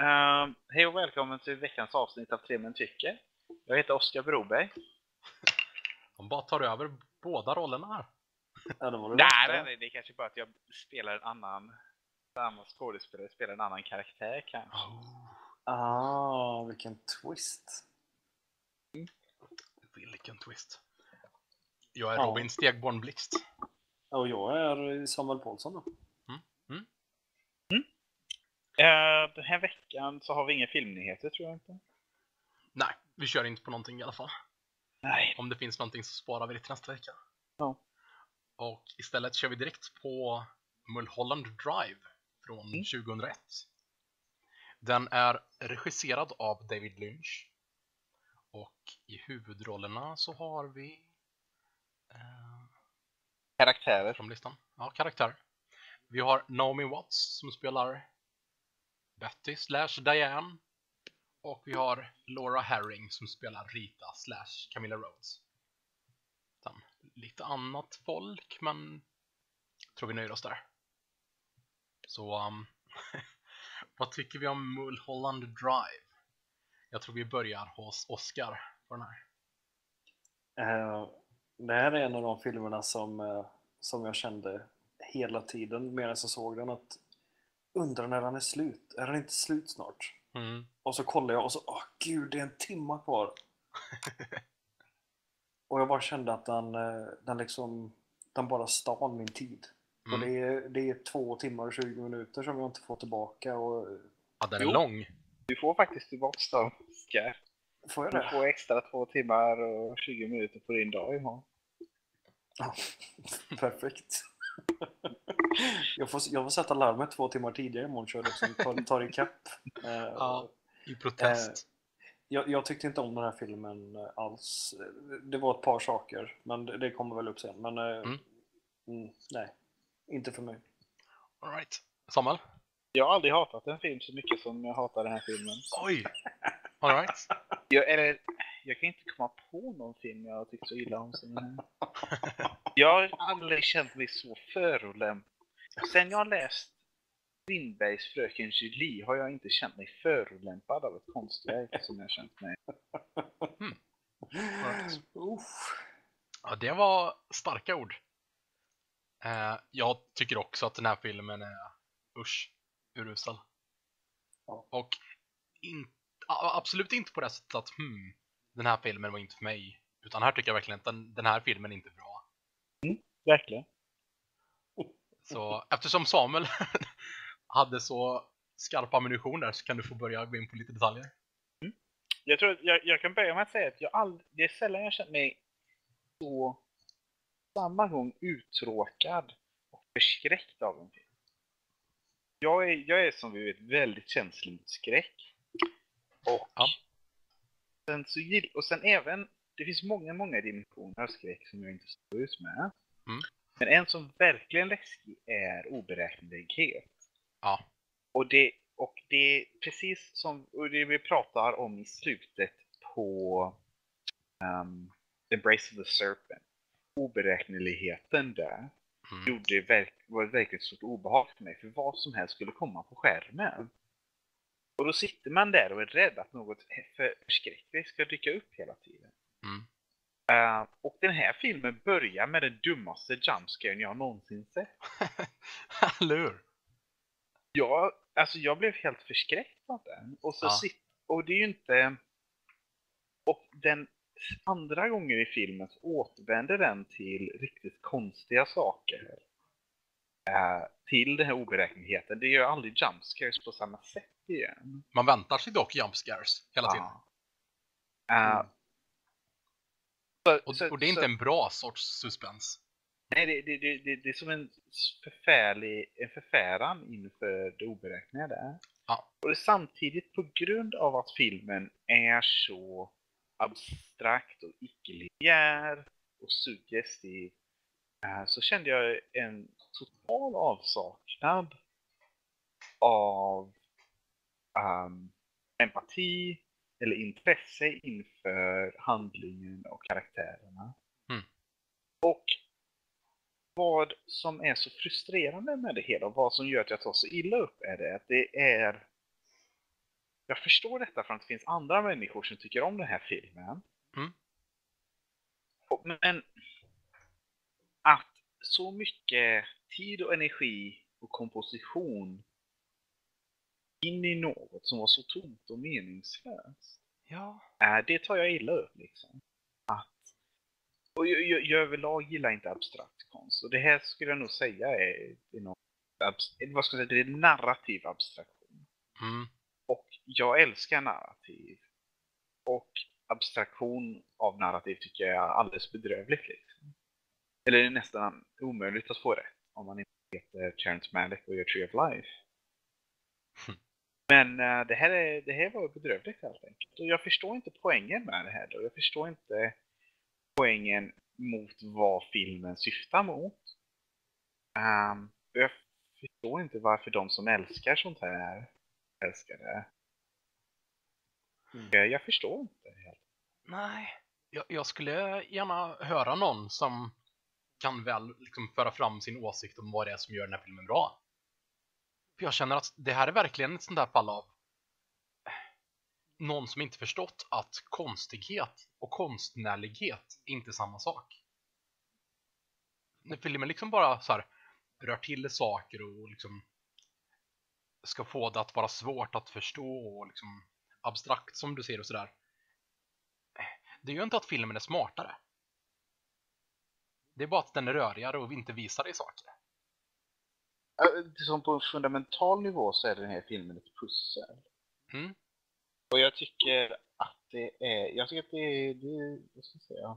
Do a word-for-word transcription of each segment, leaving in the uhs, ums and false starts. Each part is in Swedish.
Uh, hej och välkommen till veckans avsnitt av Tre Män Tycker. Jag heter Oskar Broberg. De bara tar över båda rollerna här. Ja, det var det nej, nej, nej, det är kanske bara att jag spelar en annan samma skådespelare, spelar en annan karaktär kanske. Oh. Ah, vilken twist. Mm. Vilken twist. Jag är ja. Robin Stegborn Blixt. Och jag är Samuel Paulsson då. Mm. Mm. Mm. Uh, den här veckan så har vi inga filmnyheter, tror jag inte. Nej, vi kör inte på någonting i alla fall. Nej. Om det finns någonting så sparar vi det till nästa vecka. Ja. Och istället kör vi direkt på Mulholland Drive från mm. tjugohundraett. Den är regisserad av David Lynch. Och i huvudrollerna så har vi eh, karaktärer från listan. Ja, karaktärer. Vi har Naomi Watts som spelar Betty slash Diane. Och vi har Laura Herring som spelar Rita slash Camilla Rhodes. Sen, lite annat folk, men jag tror vi nöjer oss där. Så, um, vad tycker vi om Mulholland Drive? Jag tror vi börjar hos Oscar på den här. Uh, det här är en av de filmerna som, uh, som jag kände hela tiden medan jag såg den att undrar när den är slut. Är den inte slut snart? Mm. Och så kollar jag och så, åh gud, det är en timma kvar. Och jag bara kände att den, den liksom, den bara stal min tid. Mm. Och det är, det är två timmar och tjugo minuter som jag inte får tillbaka. Och... Ja, den är jo. lång. Du får faktiskt tillbaka dem, Oskar. Får jag det? Du får extra två timmar och tjugo minuter på din dag imorgon. Ja, perfekt. jag, får, jag får sätta larmet två timmar tidigare imorgon, kör det som tar, tar i kapp. Uh, ja, i protest. Uh, jag, jag tyckte inte om den här filmen alls. Det var ett par saker, men det, det kommer väl upp sen. Men uh, mm. Mm, nej, inte för mig. All right. Samuel? Jag har aldrig hatat en film så mycket som jag hatar den här filmen. Oj! All right. Jag, eller, jag kan inte komma på någon film jag tycker så illa om som den här. Jag har aldrig känt mig så förolämpad. Sen jag har läst Lindbergs Fröken Julie har jag inte känt mig förolämpad av ett konstverk som jag känt mig. Hmm. Right. Ja, det var starka ord. Uh, jag tycker också att den här filmen är usch, urusel. Ja. Och in, absolut inte på det sättet att hmm, den här filmen var inte för mig. Utan här tycker jag verkligen att den, den här filmen är inte bra. Mm, verkligen. Så eftersom Samuel hade så skarpa ammunition där så kan du få börja gå in på lite detaljer. Mm. Jag tror jag, jag kan börja med att säga att jag all, det är sällan jag känner mig så samma gång uttråkad och förskräckt av en film. Jag är, jag är som vi vet väldigt känslig mot skräck. Och, ja. sen så, och sen även, det finns många, många dimensioner av skräck som jag inte står ut med. Mm. Men en som verkligen läskig är oberäknelighet. Ja. Och det, och det är precis som och det vi pratar om i slutet på um, Embrace of the Serpent. Oberäkneligheten där mm. gjorde verk, var ett verkligt stort obehag för mig. För vad som helst skulle komma på skärmen. Och då sitter man där och är rädd att något förskräckligt ska dyka upp hela tiden. Mm. Uh, och den här filmen börjar med den dummaste jumpscaren jag någonsin sett. Eller Ja, alltså jag blev helt förskräckt av den. Och, så ja. sit, och det är ju inte... Och den andra gången i filmen så återvänder den till riktigt konstiga saker. Uh, till den här oberäkneligheten. Det är ju aldrig jumpscares på samma sätt igen. Man väntar sig dock jumpscares hela tiden. Uh, mm. så, och, så, och det är inte så, en bra sorts suspens. Nej, det, det, det, det, det är som en förfärlig en förfäran inför det oberäkneliga där. Ja. Och det är samtidigt på grund av att filmen är så abstrakt och icke-linjär och suggestiv uh, så kände jag en total avsaknad av um, empati eller intresse inför handlingen och karaktärerna. Mm. Och vad som är så frustrerande med det hela och vad som gör att jag tar så illa upp är det att det är jag förstår detta för att det finns andra människor som tycker om den här filmen. Mm. Och, men att så mycket tid och energi och komposition in i något som var så tomt och meningslöst. Ja. Äh, det tar jag illa upp liksom. Att, och jag, jag, jag överlag gillar inte abstrakt konst. Och det här skulle jag nog säga är, är något, abs, vad ska jag säga, det är narrativ abstraktion. Mm. Och jag älskar narrativ. Och abstraktion av narrativ tycker jag är alldeles bedrövligt liksom. Eller det är nästan omöjligt att få rätt om man inte heter Terrence Malick och gör Tree of Life. Men uh, det, här är, det här var bedrövligt helt enkelt. Och jag förstår inte poängen med det här då. Jag förstår inte poängen mot vad filmen syftar mot. Um, jag förstår inte varför de som älskar sånt här älskar det. Mm. Jag, jag förstår inte helt. Nej, jag, jag skulle gärna höra någon som kan väl liksom föra fram sin åsikt om vad det är som gör den här filmen bra. För jag känner att det här är verkligen ett sånt där fall av någon som inte förstått att konstighet och konstnärlighet är inte samma sak. När filmen liksom bara så här rör till saker och liksom ska få det att vara svårt att förstå och liksom abstrakt som du ser och sådär. Det är ju inte att filmen är smartare. Det är bara att den är rörigare och inte visar dig saker. Som på en fundamental nivå så är den här filmen ett pussel. Mm. Och jag tycker att det är... Jag tycker att det är... Det, vad ska jag säga?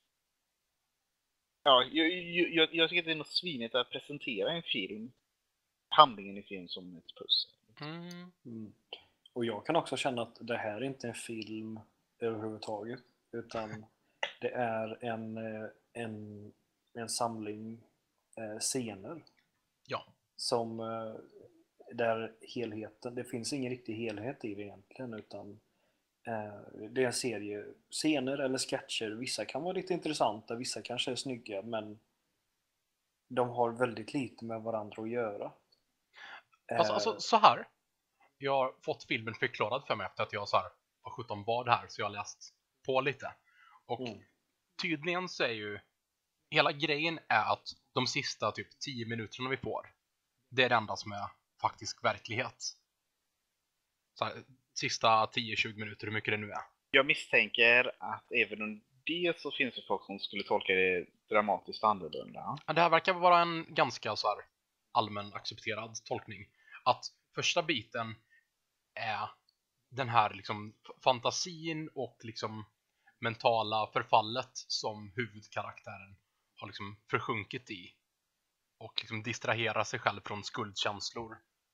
Ja, jag, jag, jag tycker att det är något svinigt att presentera en film, handlingen i film som ett pussel. Mm. Mm. Och jag kan också känna att det här är inte en film överhuvudtaget, utan det är en, en, en samling eh, scener. Ja. Som eh, där helheten, det finns ingen riktig helhet i det egentligen, utan eh, det är en serie scener eller sketcher. Vissa kan vara lite intressanta, vissa kanske är snygga, men de har väldigt lite med varandra att göra. Alltså, alltså så här. Jag har fått filmen förklarad för mig efter att jag så här har sjutton vad här, så jag har läst på lite. Och Mm. tydligen så är ju hela grejen är att de sista typ tio minuterna vi får, det är det enda som är faktisk verklighet. Så här, sista tio tjugo minuter, hur mycket det nu är. Jag misstänker att även om det så finns det folk som skulle tolka det dramatiskt annorlunda. Det här verkar vara en ganska så här allmän accepterad tolkning. Att första biten är den här liksom fantasin och liksom mentala förfallet som huvudkaraktären har liksom försjunkit i. Och liksom distraherar sig själv från skuldkänslor.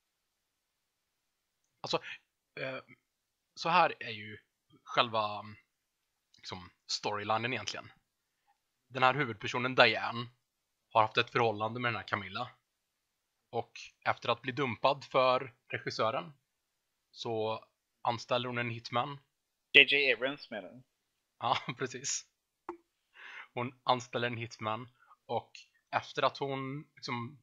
Alltså, eh, så här är ju själva liksom, storylinen egentligen. Den här huvudpersonen Diane har haft ett förhållande med den här Camilla. Och efter att bli dumpad för regissören så anställer hon en hitman. J J Abrams med den. Ja, precis. Hon anställer en hitman och efter att hon liksom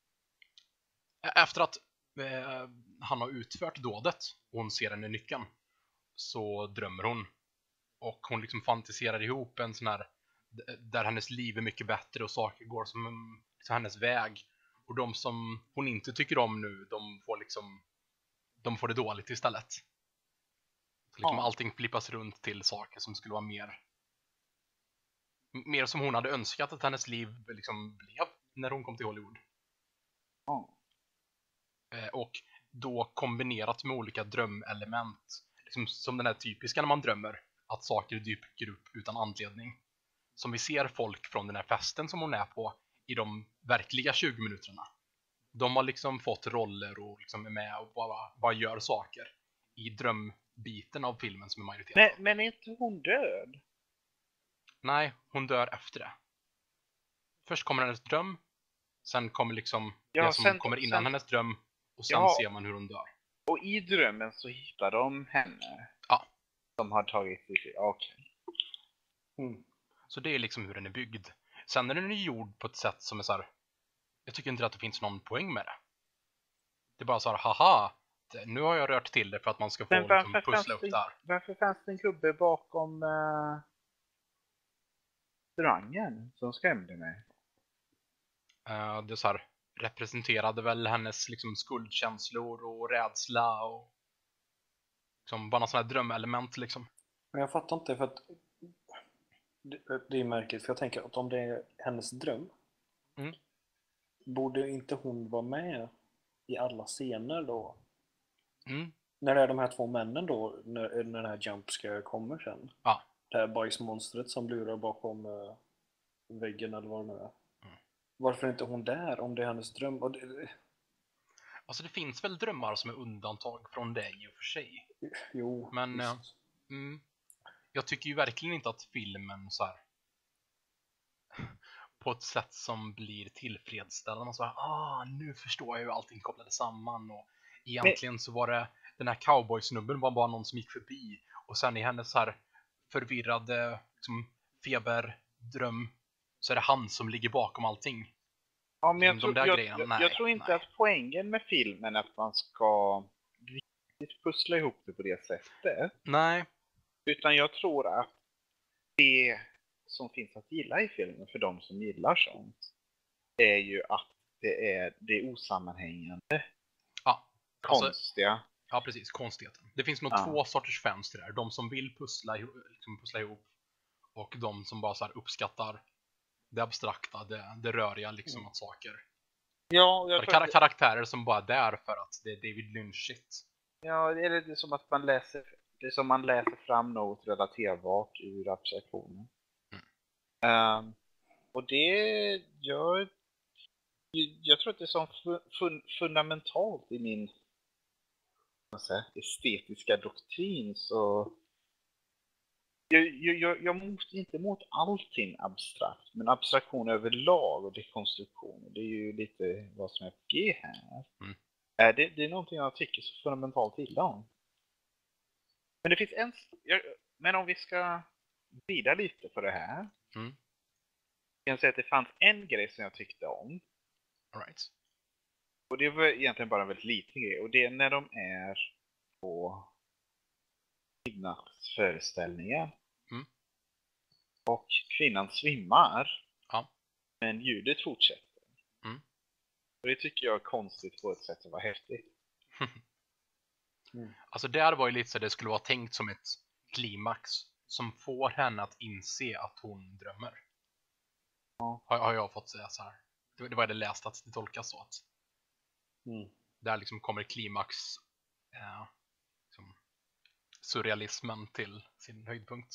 efter att eh, han har utfört dådet och hon ser henne i nyckeln, så drömmer hon. Och hon liksom fantiserar ihop en sån här där hennes liv är mycket bättre och saker går som liksom hennes väg. Och de som hon inte tycker om nu, de får liksom de får det dåligt istället. Så liksom Ja. allting flippas runt till saker som skulle vara mer mer som hon hade önskat att hennes liv liksom blev när hon kom till Hollywood. Ja. Eh, och då kombinerat med olika drömelement, liksom som den här typiska när man drömmer, att saker dyker upp utan anledning. Som vi ser folk från den här festen som hon är på i de verkliga tjugo minuterna. De har liksom fått roller och liksom är med och bara, bara gör saker i drömbiten av filmen som är majoriteten. Men, men är inte hon död? Nej, hon dör efter det. Först kommer hennes dröm, sen kommer liksom Ja, det som sen- kommer innan sen- hennes dröm, och sen Ja. ser man hur hon dör. Och i drömmen så hittar de henne. Ja. De har tagit sig. Okej. Mm. Så det är liksom hur den är byggd. Sen är den ju gjord på ett sätt som är så här. Jag tycker inte att det finns någon poäng med det. Det är bara så här, haha, Nu har jag rört till det för att man ska få Men liksom, varför, pussla fanns upp det, där. varför fanns det en gubbe bakom uh, restaurangen som skrämde mig? Uh, det så här, representerade väl hennes liksom, skuldkänslor och rädsla och liksom, bara någon sån här drömelement liksom. Men jag fattar inte, för att det, det är märkligt, för jag tänker att om det är hennes dröm, Mm. borde inte hon vara med i alla scener då? Mm. När det är de här två männen då, när, när den här jumpscare kommer sen. Ja. Det här bajsmonstret som lurar bakom uh, väggen eller vad det nu är. Mm. Varför är inte hon där om det är hennes dröm? Och det, Alltså det finns väl drömmar som är undantag från det i och för sig. jo, Men visst. eh, mm, jag tycker ju verkligen inte att filmen så här på ett sätt som blir tillfredsställande. Så här, ah, nu förstår jag hur allting kopplade samman och egentligen så var det den här cowboysnubben var bara någon som gick förbi och sen i hennes så här förvirrade liksom, feberdröm så är det han som ligger bakom allting. Ja, men jag, De tror, där jag, grejerna, jag, nej, jag tror inte nej. att poängen med filmen är att man ska riktigt pussla ihop det på det sättet. Nej. Utan jag tror att det som finns att gilla i filmen för de som gillar sånt är ju att det är, det är osammanhängande. Ja, alltså, konstiga. Ja, precis. Konstigheten. Det finns nog Ja. två sorters fans till det här. De som vill pussla, ihop- liksom pussla ihop och de som bara så här uppskattar det abstrakta, det, det röriga liksom Mm. att saker. Ja, jag Kar- tror att, karaktärer som bara är där för att det är David Lynch-shit. ja, det är lite som att man läser det är som man läser fram något relaterbart ur abstraktionen. Mm. Um, och det gör jag tror att det är så fun, fun, fundamentalt i min vad säga, estetiska doktrin så jag, jag, jag, jag mot, inte mot allting abstrakt, men abstraktion överlag och dekonstruktion, det är ju lite vad som är på G här. Mm. Äh, det, det är någonting jag tycker så fundamentalt illa om. Men det finns en... Jag, men om vi ska vrida lite på det här. Mm. Jag kan säga att det fanns en grej som jag tyckte om. All right. Och det var egentligen bara en väldigt liten grej. Och det är när de är på kvinnaksföreställningen. Mm. Och kvinnan svimmar. Ja. Men ljudet fortsätter. Mm. Och det tycker jag är konstigt på ett sätt som var häftigt. Mm. Alltså där var ju lite så att det skulle vara tänkt som ett klimax som får henne att inse att hon drömmer. Ja. Har, har jag fått säga så här. Det, det var det läst att det tolkas så att Mm. där liksom kommer klimax eh, liksom, surrealismen till sin höjdpunkt.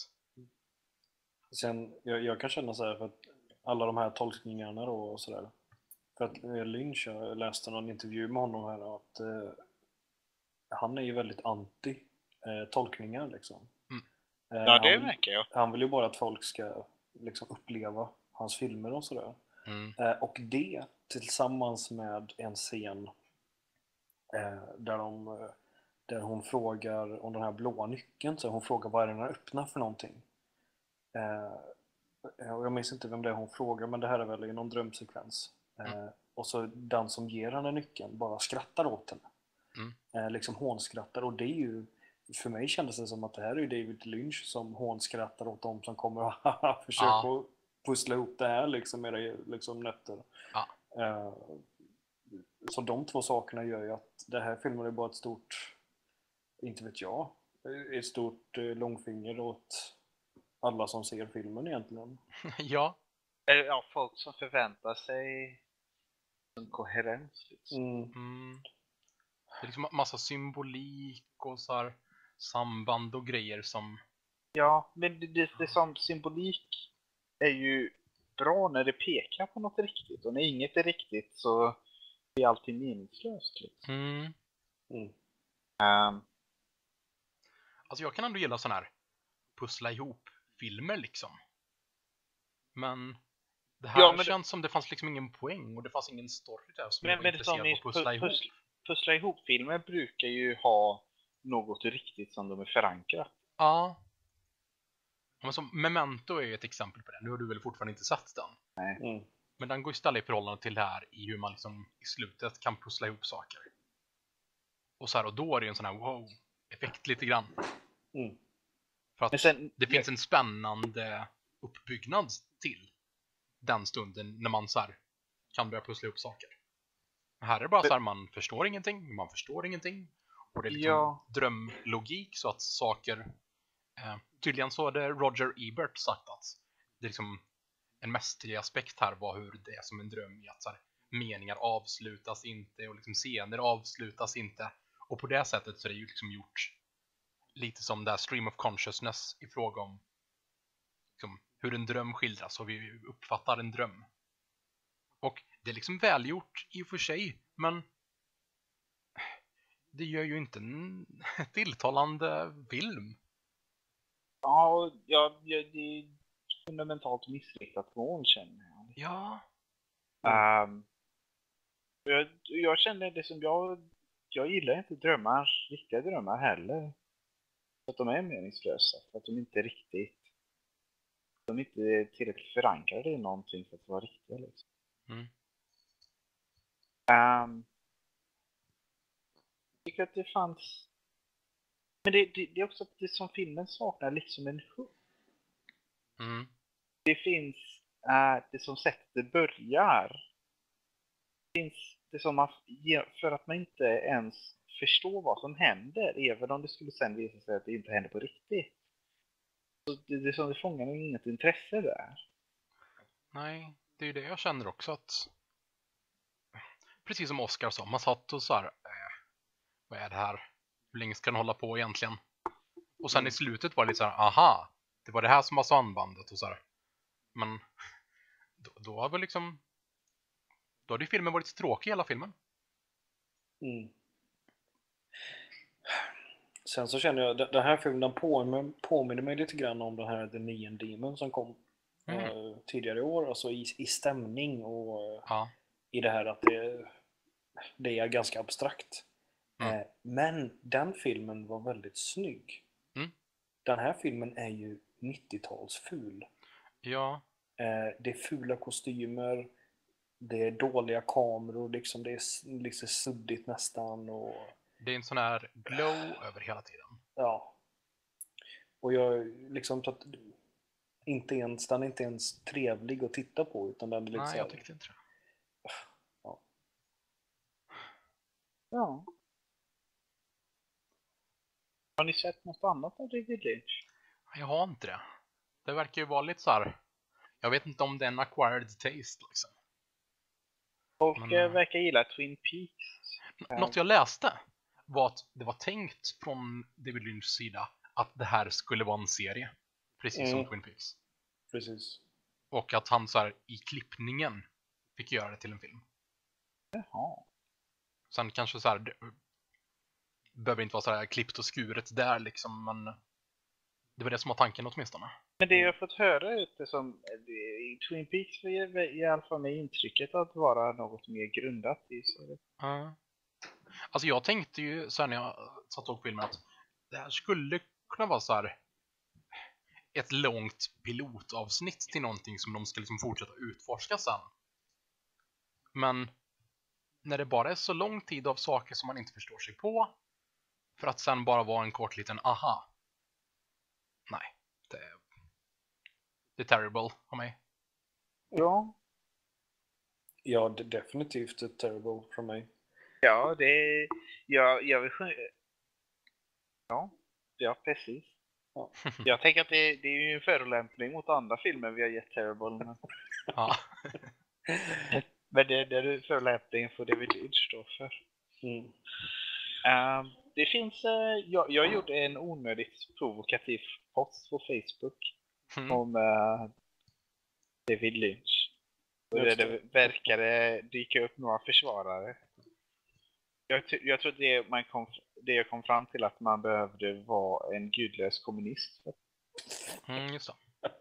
Sen, jag, jag kan känna så här för att alla de här tolkningarna då och sådär. För att eh, Lynch, jag läste någon intervju med honom här att eh, han är ju väldigt anti eh, tolkningar liksom. Mm. Eh, Ja, det han, märker jag. Han vill ju bara att folk ska liksom uppleva hans filmer och sådär. Mm. Eh, och det tillsammans med en scen eh, där, de, eh, där hon frågar om den här blåa nyckeln. Så hon frågar vad är den här öppna för någonting. Eh, och jag minns inte vem det är hon frågar, men det här är väl i någon drömsekvens. Eh, Mm. och så den som ger henne nyckeln bara skrattar åt henne. Mm. Eh, liksom hånskrattar. Och det är ju, för mig kändes det som att det här är ju David Lynch som hånskrattar åt dem som kommer och försöker Ja. pussla ihop det här liksom med det, liksom nötter. Ja. Eh, så de två sakerna gör ju att det här filmen är bara ett stort, inte vet jag, ett stort eh, långfinger åt alla som ser filmen egentligen. Ja. Eller ja, folk som förväntar sig en koherens. Liksom. Mm. Mm. Det är liksom massa symbolik och så här samband och grejer som Ja, men det, det, det som symbolik är ju bra när det pekar på något riktigt. Och när inget är riktigt så blir allting meningslöst. Liksom. mm. Mm. Um, Alltså jag kan ändå gilla sån här pussla ihop filmer liksom. Men det här Ja, men känns som det fanns liksom ingen poäng och det fanns ingen story där som men, jag var men det intresserad som av i att pussla pu- ihop. pussla, pussla ihop-filmer brukar ju ha något riktigt som de är förankrat. Ja. Men som Memento är ju ett exempel på det. Nu har du väl fortfarande inte sett den. Mm. Men den går ju istället i förhållande till det här i hur man liksom i slutet kan pussla ihop saker. Och, så här, och då är det en sån här wow-effekt lite grann. Mm. För att Men sen, det finns en spännande uppbyggnad till den stunden när man så här, kan börja pussla upp saker. Här är det bara så här, man förstår ingenting, man förstår ingenting. Och det är liksom Ja. drömlogik så att saker... Eh, tydligen så hade Roger Ebert sagt att det är liksom en mästerlig aspekt här var hur det är som en dröm i att så här, meningar avslutas inte och liksom scener avslutas inte. Och på det sättet så är det ju liksom gjort lite som det här stream of consciousness i fråga om liksom, hur en dröm skildras och vi uppfattar en dröm. Och det är liksom välgjort i och för sig, men det gör ju inte en tilltalande film. Ja, ja, det är fundamentalt missriktat mål, känner jag. Ja. Um, jag, jag känner det som jag... Jag gillar inte drömmar, riktiga drömmar heller. För att de är meningslösa. För att de inte är riktigt... De är inte tillräckligt förankrade i någonting för att vara riktiga, liksom. Mm. Um, jag tycker att det fanns... Men det, det, det är också att det som filmen saknar liksom en hook. Mm. Det finns äh, det som sättet börjar. Det finns det som man, för att man inte ens förstår vad som händer, även om det skulle sen visa sig att det inte händer på riktigt. Så det, det är som det fångar nog inget intresse där. Nej, det är ju det jag känner också att... Precis som Oscar sa, man satt och så här... Eh, vad är det här? Hur länge ska den hålla på egentligen? Och sen Mm. i slutet var det lite så här, aha, det var det här som var sambanden och så här. Men då, då har väl liksom... Då hade ju filmen varit tråkig hela filmen. Mm. Sen så känner jag, den här filmen påminner, påminner mig lite grann om den här The Neon Demon som kom Mm. eh, tidigare i år. Alltså i, i stämning och eh, Ja. i det här att det, det är ganska abstrakt. Mm. Eh, men den filmen var väldigt snygg. Mm. Den här filmen är ju nittiotalsful. Ja. Eh, det är fula kostymer. Det är dåliga kameror. Liksom, det är liksom suddigt nästan. Och, Det är en sån här glow över hela tiden. ja. Och jag liksom... att inte ens, den är inte ens trevlig att titta på. Utan den är lite Nej, så jag här, tyckte inte det. ja. Ja. Har ni sett något annat av David Lynch? Jag har inte det. Det verkar ju vara lite så här. Jag vet inte om det är en acquired taste liksom. Folk Men, eh, verkar gilla Twin Peaks. N- Något jag läste var att det var tänkt från David Lynchs sida att det här skulle vara en serie. Precis som Mm. Twin Peaks. Precis. Och att han så här, i klippningen fick göra det till en film. Jaha. Sen kanske så här, det behöver inte vara så här klippt och skuret där liksom, men det var det som var tanken åtminstone. Men det jag har fått höra är det som i Twin Peaks ger i alla fall mig intrycket att vara något mer grundat i sig. Uh. Alltså jag tänkte ju så här när jag satt och filmen att det här skulle kunna vara så här ett långt pilotavsnitt till någonting som de ska liksom fortsätta utforska sen. Men när det bara är så lång tid av saker som man inte förstår sig på för att sen bara vara en kort liten aha. Nej, det är, det är terrible av mig. Ja. Ja, det är definitivt ett terrible från mig. Ja, det är... Jag, jag vill... Ja, ja, precis. Ja. Jag tänker att det, det är ju en förolämpning mot andra filmer vi har gett Terrible. Men, Ja. men det, det är förolämpningen för David Lynch då för. Mm. Um, det finns... Uh, jag, jag gjorde en onödigt provokativ post på Facebook Mm. om uh, David Lynch. Och det, det verkade dyka upp några försvarare. Jag, jag tror det, man kom, det jag kom fram till att man behövde vara en gudlös kommunist. Mm, just det.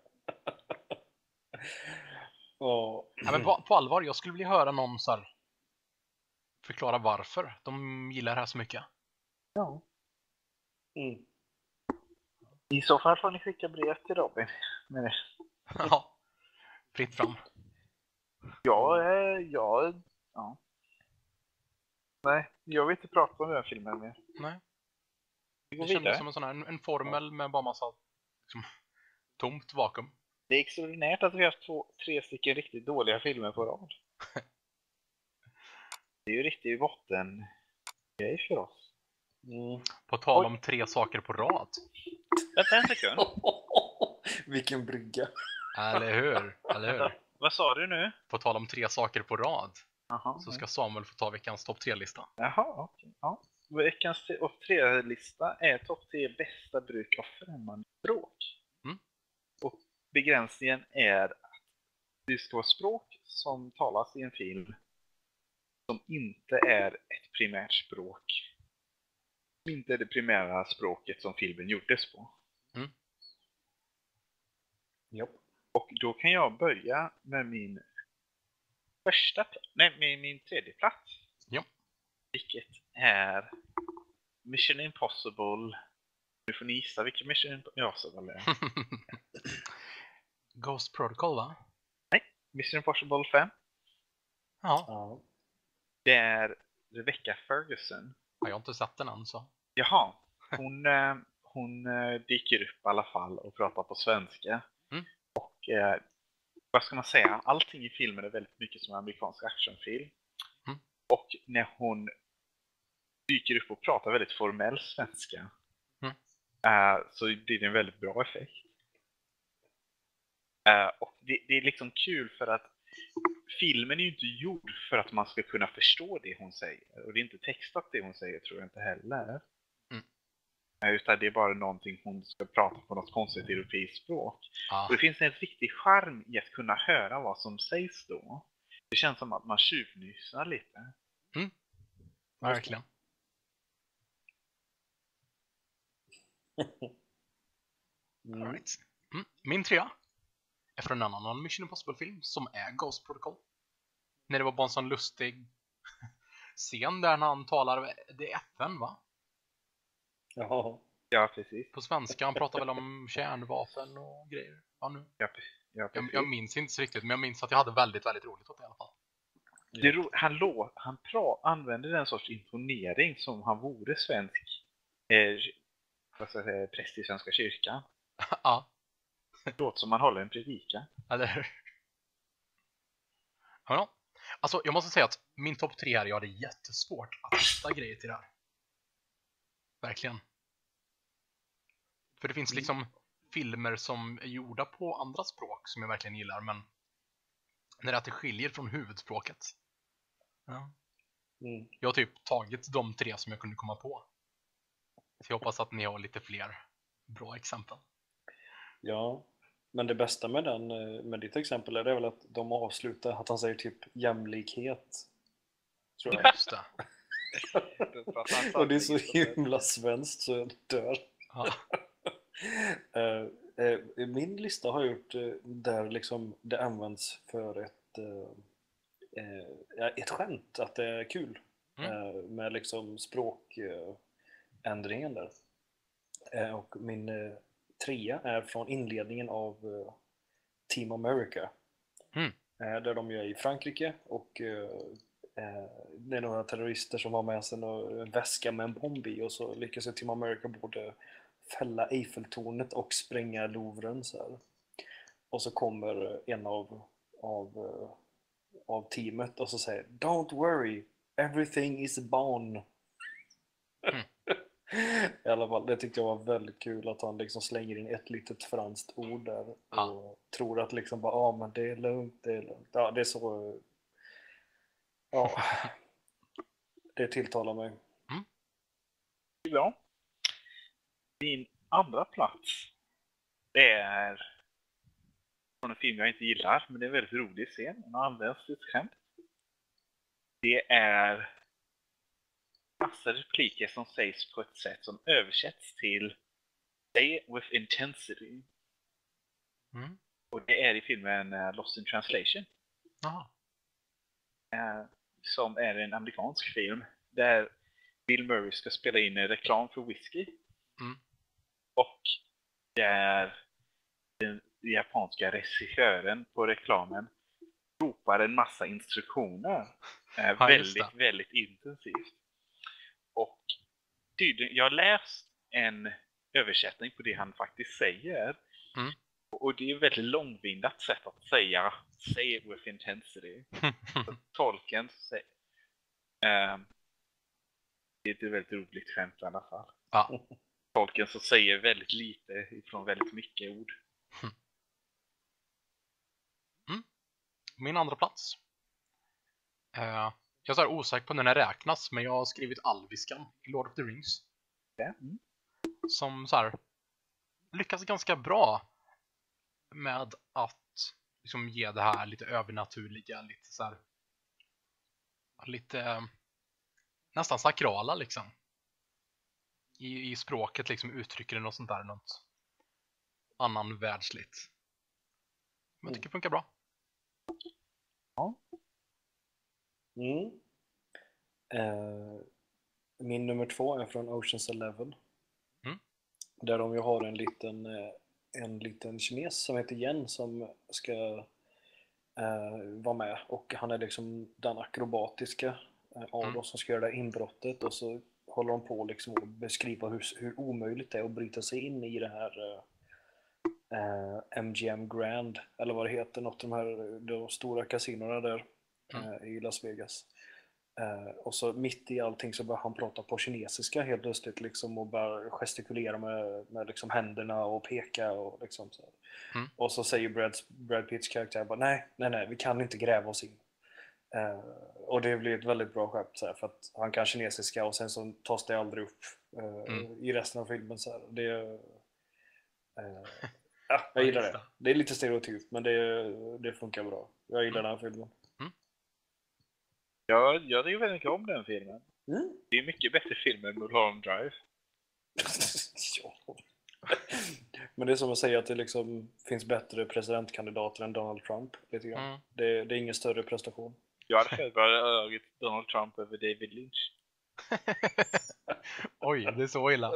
Och, Ja, men på, på allvar, jag skulle vilja höra någon så här förklara varför de gillar det här så mycket. Ja. mm. I så fall får ni skicka brev till Robin. Men, Ja, fritt fram. ja, ja, ja. Nej, jag vill inte prata om den här filmen mer. Nej. Vi går Det kändes vidare. som en sån här, en, en formel med bara massa liksom, tomt vakuum. Det är extraordinärt att vi har två, tre stycken riktigt dåliga filmer på rad. Det är ju riktigt botten grej för oss. Mm. På tal Oj. om tre saker på rad. Vänta en sekund. Vilken brygga. Eller hur? Eller hur? Vad sa du nu? På tal om tre saker på rad. Aha, Så ska Samuel få ta veckans topp tre-lista. Jaha, okej. Ja. Veckans topp tre-lista är topp tre bästa bruk av främmande språk. Mm. Och begränsningen är att det ska vara språk som talas i en film som inte är ett primärt språk. Som inte är det primära språket som filmen gjordes på. Mm. Japp. Och då kan jag börja med min första plats. Nej, med min tredje plats. Ja. Vilket är Mission Impossible. Nu får ni gissa vilken Mission Impossible är. Ghost Protocol, va? Mission Impossible fem. Ja. Ja. Det är Rebecca Ferguson. Jag har inte sett den än, så. Jaha. Hon, eh, hon eh, dyker upp i alla fall och pratar på svenska. Mm. Och eh, vad ska man säga? Allting i filmen är väldigt mycket som en amerikansk actionfilm. Mm. Och när hon dyker upp och pratar väldigt formell svenska Mm. eh, så blir det en väldigt bra effekt. Eh, och det, det är liksom kul för att filmen är ju inte gjord för att man ska kunna förstå det hon säger. Och det är inte textat det hon säger, tror jag inte heller. Mm. Eh, utan det är bara någonting hon ska prata på något konstigt europeiskt språk. Ja. Och det finns en riktig charm i att kunna höra vad som sägs då. Det känns som att man tjuvnyssar lite. Verkligen. Mm. All right. Mm. Min trea är från en annan Mission Impossible-film som är Ghost Protocol. När det var bara en sån lustig scen där han talar, det är F N, va? Jaha. Ja, precis. På svenska, han pratar väl om kärnvapen och grejer. Ja, nu. Ja, pre- ja, Jag, precis. jag minns inte så riktigt, men jag minns att jag hade väldigt, väldigt roligt åt det i alla fall. Det är ro- han lå- han pra- använder den sorts intonering som han vore svensk eh, vad ska jag säga, präst i Svenska kyrkan. Ja, Det låter som man håller en predikan. eller hur? Ja, alltså jag måste säga att min topp tre här, jag hade jättesvårt att hitta grejer till det här. Verkligen. För det finns liksom filmer som är gjorda på andra språk som jag verkligen gillar, men när det är att det skiljer från huvudspråket. Ja. Mm. Jag har typ tagit de tre som jag kunde komma på. Så jag hoppas att ni har lite fler bra exempel. Ja, men det bästa med den, eh, med ditt exempel är det väl att de avslutar att han säger typ jämlikhet. Tror jag. Just det. Och det är så himla svenskt så jag dör. Ja. Eh, eh, Min lista har gjort eh, där liksom det används för ett eh, eh, ja, ett skämt, att det är kul. Mm. Eh, med liksom språkändringen där. Eh, och min eh, trea är från inledningen av eh, Team America. Mm. Eh, där de är i Frankrike och eh, eh, det är några terrorister som har med sig en väska med en bomb i, och så lyckas ju Team America både fälla Eiffeltornet och spränga Louvren så här. Och så kommer en av, av, eh, av teamet och så säger "Don't worry, everything is barn." Mm. I alla fall, det tyckte jag var väldigt kul att han liksom slänger in ett litet franskt ord där och Ja. tror att liksom bara, ja men det är lugnt, det är lugnt. Ja, det är så, ja, det tilltalar mig. Ja. Min andra plats är från en film jag inte gillar, men det är en väldigt rolig scen. Den används i ett skämt. Det är massa repliker som sägs på ett sätt som översätts till "say it with intensity". Mm. Och det är i filmen uh, Lost in Translation. Aha. Uh, som är en amerikansk film där Bill Murray ska spela in en reklam för whisky. Mm. Och där den japanska regissören på reklamen ropar en massa instruktioner Eh, Ja, just väldigt, det. väldigt intensivt. Och tydligen, jag har läst en översättning på det han faktiskt säger. Mm. Och det är ett väldigt långvindat sätt att säga say it with intensity. Tolken säger... Eh, det är ett väldigt roligt skämt i alla fall. Ja. Tolken så säger väldigt lite ifrån väldigt mycket ord. Mm. Min andra plats. Eh, jag är så här osäker på när den räknas, men jag har skrivit alviskan i Lord of the Rings. Mm. Som så här lyckas ganska bra med att liksom ge det här lite övernaturliga, lite så här lite eh, nästan sakrala liksom. I, i språket liksom uttrycker det något sånt där, något annan världsligt. Men jag tycker det funkar bra. Ja. Mm. Eh, min nummer två är från Oceans Eleven. Mm. Där de ju har en liten, eh, en liten kines som heter Jen som ska eh, vara med. Och han är liksom den akrobatiska eh, av Mm. dem som ska göra det inbrottet. Och så håller de på liksom att beskriva hur, hur omöjligt det är att bryta sig in i det här eh, M G M Grand, eller vad det heter, något av de här de stora kasinorna där Mm. eh, i Las Vegas. Eh, och så mitt i allting så börjar han prata på kinesiska helt plötsligt liksom, och bara gestikulera med, med liksom händerna och peka och liksom så. Mm. Och så säger Brad, Brad Pitts karaktär bara nej, nej, nej, vi kan inte gräva oss in. Eh, och det blir ett väldigt bra skämt så här, för att han kan kinesiska och sen så tas det aldrig upp eh, Mm. i resten av filmen så här. Det eh, ja, jag Ja, gillar just det. det. Det är lite stereotypt, men det, det funkar bra. Jag gillar Mm. den här filmen. Jag, jag tycker väldigt mycket om den filmen. Mm. Det är mycket bättre film än Mulholland Drive. Ja. Men det är som att säga att det liksom finns bättre presidentkandidater än Donald Trump. Lite grann. Mm. Det, det är ingen större prestation. Jag hade föredragit Donald Trump över David Lynch. Oj, det är så illa.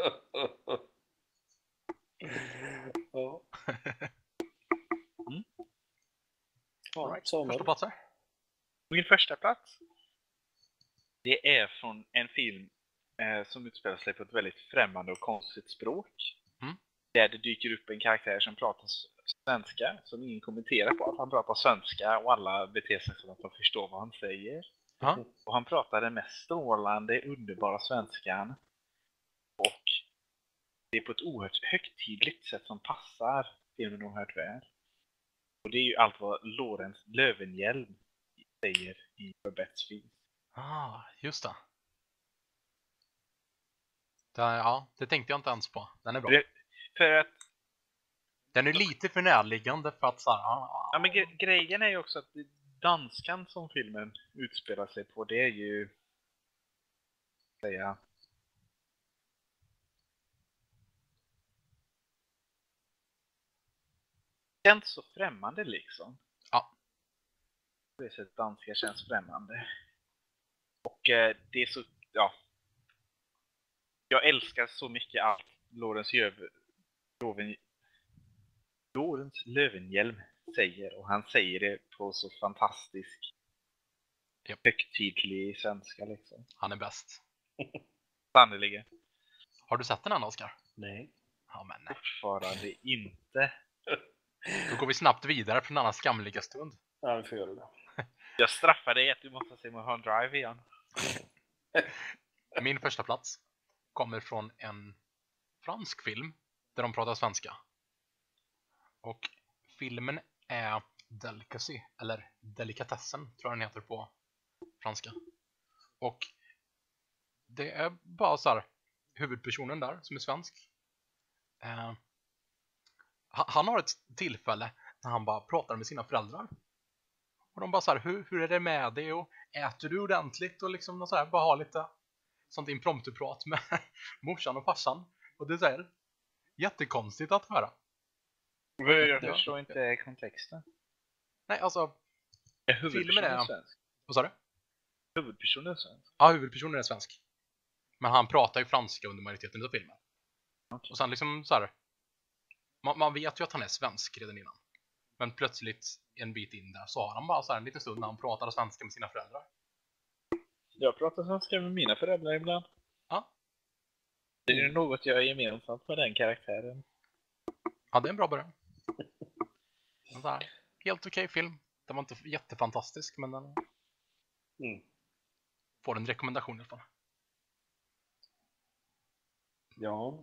Ja. Mm. Ja, Right. Samuel. Första platser. Min första plats, det är från en film eh, som utspelar sig på ett väldigt främmande och konstigt språk. Mm. Där det dyker upp en karaktär som pratar svenska, som ingen kommenterar på att han pratar svenska och alla beter sig som att de förstår vad han säger. Ja. Och han pratar den mest strålande, underbara svenskan. Och det är på ett oerhört högtidligt sätt som passar filmen oerhört väl. Och det är ju allt vad Lorentz Löwenhjelm säger i Babbettes film. Ah, just det. det. Ja, det tänkte jag inte ens på. Den är bra. Det, för att, Den är lite för närliggande för att så här, ah, ja men gre- grejen är ju också att danskan som filmen utspelar sig på, det är ju säga känns så främmande liksom. Ja. Det är så att danska känns främmande. Och eh, det är så, ja. Jag älskar så mycket allt Lorentz Jöv- Loven, Lorentz Löwenhjelm säger. Och han säger det på så fantastisk Japp. högtidlig svenska liksom. han är bäst. Sannoliken. Har du sett den än, Oskar? Nej. Ja, men nej. Fortfarande inte. Då går vi snabbt vidare från denna skamliga stund. Ja, vi får göra det. Jag straffar dig att du måste se Mulholland Drive igen. Min första plats kommer från en fransk film där de pratar svenska. Och filmen är Delicacy, eller Delikatessen tror jag den heter på franska. Och det är bara så här, huvudpersonen där som är svensk. Eh, han har ett tillfälle när han bara pratar med sina föräldrar. Och de bara så här, hur, hur är det med dig? Och äter du ordentligt? Och liksom så här, bara ha lite sånt impromptu-prat med morsan och farsan. Och det är jättekonstigt att höra. Jag förstår inte kontexten. Nej, alltså, Är huvudpersonen filmen är- svensk? vad sa du? Huvudpersonen är svensk? Ja, huvudpersonen är svensk. Men han pratar ju franska under majoriteten av filmen. Okay. Och sen liksom så här, man, man vet ju att han är svensk redan innan. Men plötsligt en bit in där så har han bara så här en liten stund när han pratar svenska med sina föräldrar. Jag pratar svenska med mina föräldrar ibland. Ja. Det är ju något jag är gemensamt med den karaktären. Ja, det är en bra början. En sån här helt okej film. Den var inte jättefantastisk, men den Mm. får en rekommendation i alla fall. Ja.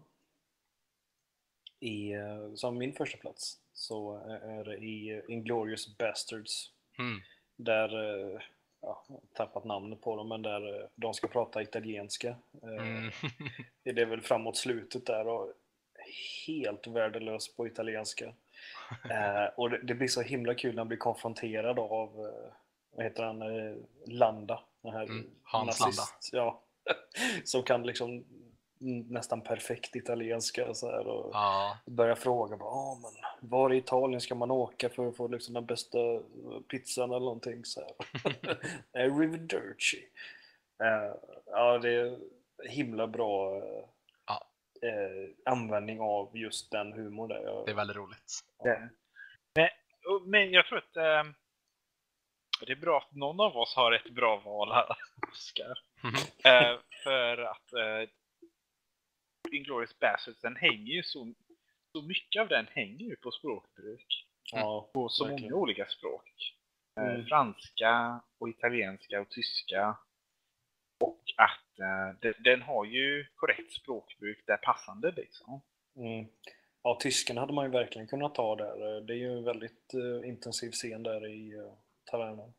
I, eh, som min första plats så är det i Inglourious Bastards. Mm. Där, eh, ja, jag har tappat namnet på dem, men där eh, de ska prata italienska. Eh, Mm. Det är väl framåt slutet där och helt värdelös på italienska. Eh, och det, det blir så himla kul när han blir konfronterad av, eh, vad heter han, eh, Landa. Den här Mm, Hans nazist, ja, som kan liksom nästan perfekt italienska så här, och Ja, börjar fråga bara, ah, men var i Italien ska man åka för att få liksom den bästa pizzan eller någonting så här. Eh, Arrivederci. Eh, ja, det är himla bra eh, Ja. eh, användning av just den humorn där. Jag, det är väldigt roligt. Det. Men, och- men jag tror att eh, det är bra att någon av oss har ett bra val här, Oscar. Mhm. Eh, för att eh, Inglourious Basterds, den hänger ju så, så mycket av den hänger ju på språkbruk. ja, På så verkligen. många olika språk. Eh, Mm. Franska och italienska och tyska. Och att eh, den, den har ju korrekt språkbruk där passande liksom. Mm. Ja, tysken hade man ju verkligen kunnat ta där. Det är ju en väldigt eh, intensiv scen där i uh, tavernan.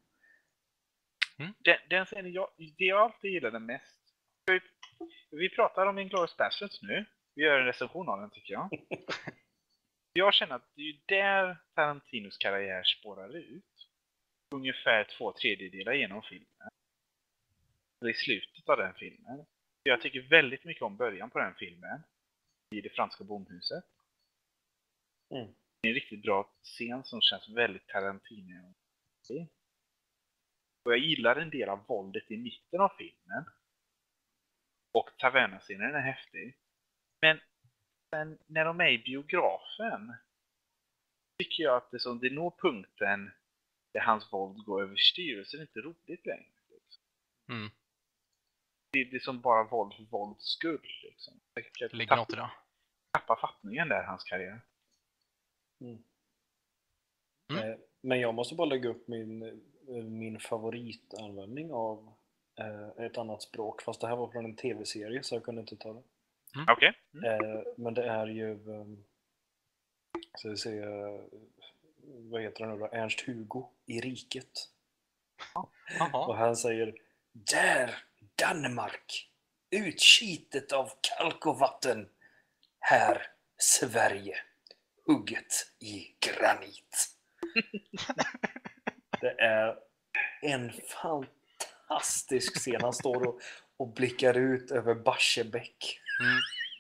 Den, den scenen jag, det jag alltid gillade mest. Vi, vi pratar om Inglourious Basterds nu. Vi gör en recension av den tycker jag. Jag känner att det är ju där Tarantinos karriär spårar ut. Ungefär två tredjedelar genom filmen. Eller i slutet av den filmen. Jag tycker väldigt mycket om början på den filmen. I det franska bomhuset. Mm. Det är en riktigt bra scen som känns väldigt Tarantino. Och jag gillar en del av våldet i mitten av filmen. Och tavernascenen är häftig. Men sen när de är i biografen tycker jag att det, som det når punkten där hans våld går överstyr, så är det inte roligt längre. Liksom. Mm. Det, det är som bara våld för vålds skull. Liksom. Det ligger något i det. Tappa fattningen där, hans karriär. Mm. Mm. Eh, men jag måste bara lägga upp min, eh, min favoritanvändning av eh, ett annat språk. Fast det här var från en tv-serie så jag kunde inte ta det. Okej. Mm. Eh, men det är ju, eh, så vi se, eh, vad heter han nu då? Ernst-Hugo i Riket. Och Jaha. han säger, där Danmark, utskitet av kalk och vatten. Här Sverige, hugget i granit. Det är en fantastisk scen. Han står och, och blickar ut över Barsebäck. Mm.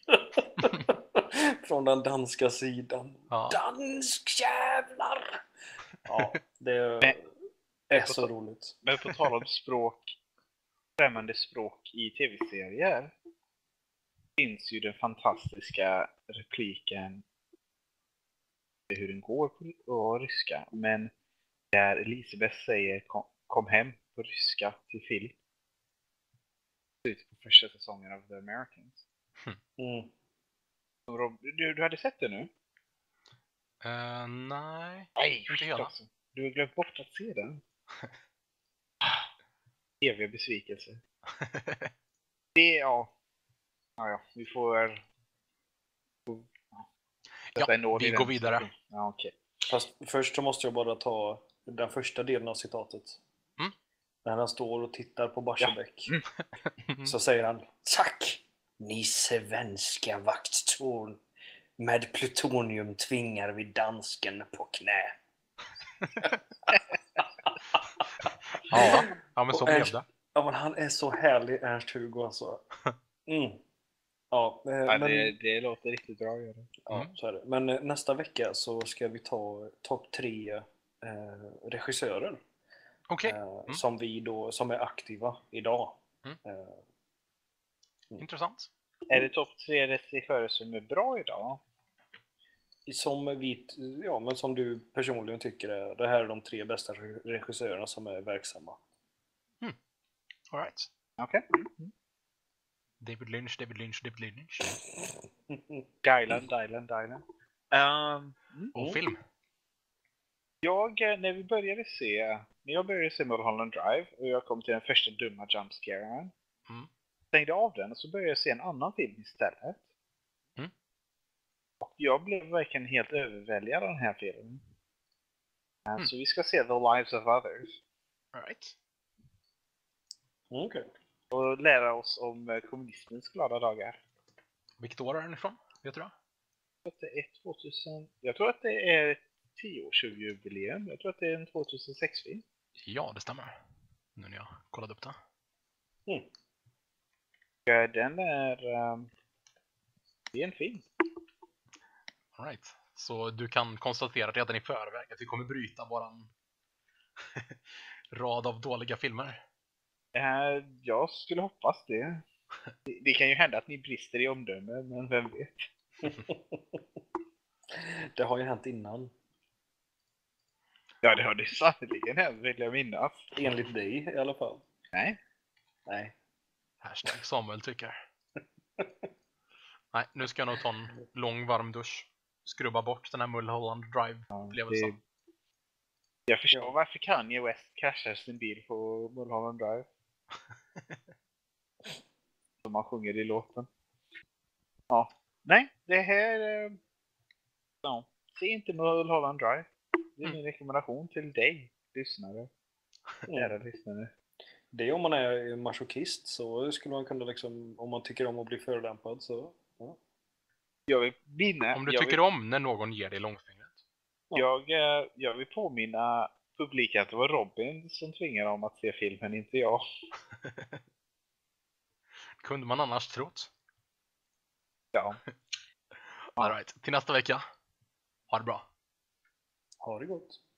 Från den danska sidan. Ja. Dansk jävlar! Ja, det Men- är så roligt. Men på tal om språk, främmande språk i tv-serier, finns ju den fantastiska repliken hur den går på, på ryska, men där Elisabeth säger kom, kom hem på ryska till Phil. Slutet på första säsongen av The Americans. Mm. Rob, du, du hade sett det nu? Eh, nej. Nej, Inte hela. alltså. Du har glömt bort att se den. Eviga besvikelse. Det är, ja. Ja, ja, vi får... Ja, vi går vidare. Ja, okej. Fast först så måste jag bara ta den första delen av citatet. Mm. När han står och tittar på Barsebäck. Mm. Mm. Så säger han, tack, ni svenska vakttorn. Med plutonium tvingar vi dansken på knä. Ja, ja, men så Och blev Ernst- det. Ja, men han är så härlig, Ernst-Hugo alltså. Mm. Ja, eh, Ja, men, det, det låter riktigt bra att göra. ja, Mm. så är det. Men eh, nästa vecka så ska vi ta topp tre eh, regissörer. Okej, Eh, som vi då, som är aktiva idag. Mm. Eh, intressant. Är det topp tre regissörer som är bra idag? som vi, ja, men som du personligen tycker är, det här är de tre bästa regissörerna som är verksamma. All right. Okej. Mm. David Lynch, David Lynch, David Lynch. Dylan, Dylan, Dylan. Um, mm. Och Mm. film. Jag, eh, när vi började se, när jag började se Mulholland Drive och jag kom till den första dumma jumpscaren, Mm. stängde av den och så började jag se en annan film istället. Mm. Och jag blev verkligen helt överväldigad av den här filmen. Uh, Mm. Så vi ska se The Lives of Others All right. Okej. och lära oss om eh, kommunismens glada dagar. Vilket år är den ifrån? Vet du det? Jag tror att det är tvåtusen... Jag tror att det är ett tioårsjubileum. Jag tror att det är en tvåtusensex-film. Ja, det stämmer. Nu när jag kollade upp det. Mm. Ja, den är... Um, det är en film. All right. Så du kan konstatera redan i förväg att vi kommer bryta våran rad av dåliga filmer. Uh, jag skulle hoppas det. det. Det kan ju hända att ni brister i omdöme, men vem vet. Det har ju hänt innan. Ja, det har det sannerligen hänt, vill jag minnas. Enligt dig i alla fall. Nej. Nej. Hashtag Samuel tycker. Nej, nu ska jag nog ta en lång varm dusch. Skrubba bort den här Mulholland Drive-upplevelsen. Ja, det... Jag förstår Ja. varför Kanye West cashar sin bil på Mulholland Drive. Som han sjunger i låten. Ja. Nej, det här... eh, Ja. Se inte Mulholland Drive. Det är Mm. min rekommendation till dig, lyssnare. Kära lyssnare. Det är om man är masochist, så skulle man kunna liksom, om man tycker om att bli förolämpad så... Ja. Jag vill vinna. Om du jag tycker vill, om när någon ger dig långfingret. jag, eh, jag vill påminna publiken att det var Robin som tvingade dem att se filmen, inte jag. Kunde man annars trott. Ja. All right. Till nästa vecka. Ha det bra. Ha det gott.